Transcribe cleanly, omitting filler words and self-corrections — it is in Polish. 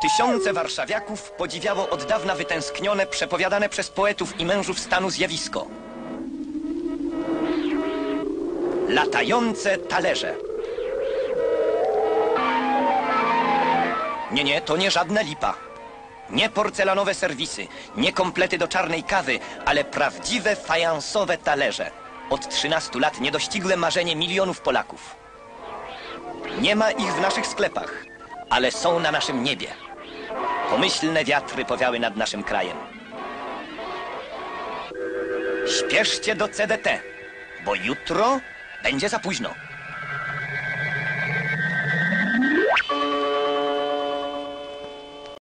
Tysiące warszawiaków podziwiało od dawna wytęsknione, przepowiadane przez poetów i mężów stanu zjawisko. Latające talerze. Nie, to nie żadna lipa. Nie porcelanowe serwisy, nie komplety do czarnej kawy, ale prawdziwe fajansowe talerze. Od 13 lat niedościgłe marzenie milionów Polaków. Nie ma ich w naszych sklepach, ale są na naszym niebie. Pomyślne wiatry powiały nad naszym krajem. Śpieszcie do CDT, bo jutro będzie za późno.